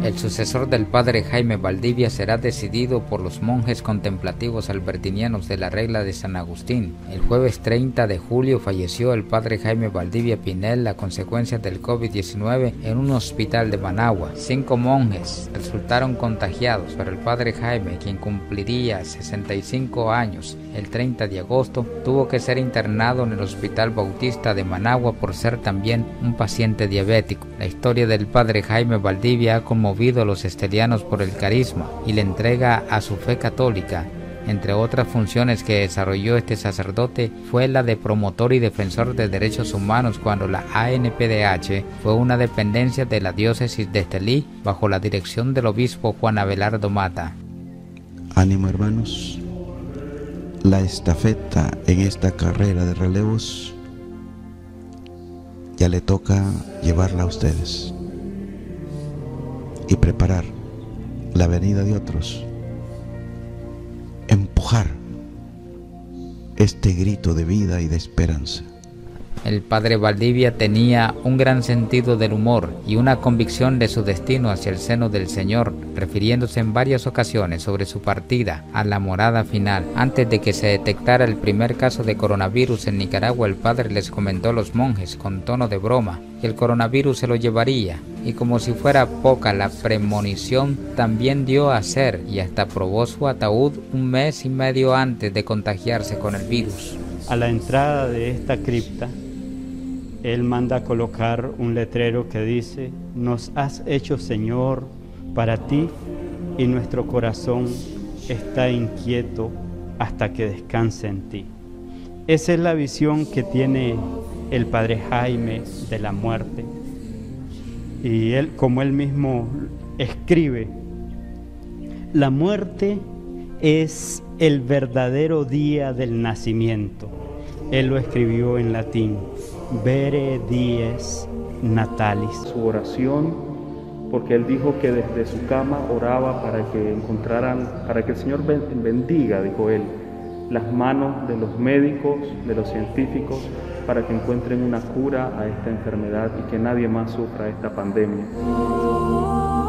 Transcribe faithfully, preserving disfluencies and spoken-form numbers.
El sucesor del padre Jaime Valdivia será decidido por los monjes contemplativos albertinianos de la Regla de San Agustín. El jueves treinta de julio falleció el padre Jaime Valdivia Pinel a consecuencia del COVID diecinueve en un hospital de Managua. Cinco monjes resultaron contagiados, pero el padre Jaime, quien cumpliría sesenta y cinco años el treinta de agosto, tuvo que ser internado en el Hospital Bautista de Managua por ser también un paciente diabético. La historia del padre Jaime Valdivia ha conmovido a los estelianos por el carisma y la entrega a su fe católica. Entre otras funciones que desarrolló este sacerdote fue la de promotor y defensor de derechos humanos cuando la A N P D H fue una dependencia de la diócesis de Estelí bajo la dirección del obispo Juan Abelardo Mata. Ánimo, hermanos, la estafeta en esta carrera de relevos ya le toca llevarla a ustedes y preparar la venida de otros, empujar este grito de vida y de esperanza. El padre Valdivia tenía un gran sentido del humor y una convicción de su destino hacia el seno del Señor, refiriéndose en varias ocasiones sobre su partida a la morada final. Antes de que se detectara el primer caso de coronavirus en Nicaragua, el padre les comentó a los monjes con tono de broma que el coronavirus se lo llevaría, y como si fuera poca la premonición, también dio a hacer y hasta probó su ataúd un mes y medio antes de contagiarse con el virus. A la entrada de esta cripta, él manda colocar un letrero que dice: nos has hecho, Señor, para ti, y nuestro corazón está inquieto hasta que descanse en ti. Esa es la visión que tiene el padre Jaime de la muerte. Y él, como él mismo escribe, la muerte es el verdadero día del nacimiento. Él lo escribió en latín: Vere dies natalis. Su oración, porque él dijo que desde su cama oraba para que encontraran, para que el Señor bendiga, dijo él, las manos de los médicos, de los científicos, para que encuentren una cura a esta enfermedad y que nadie más sufra esta pandemia.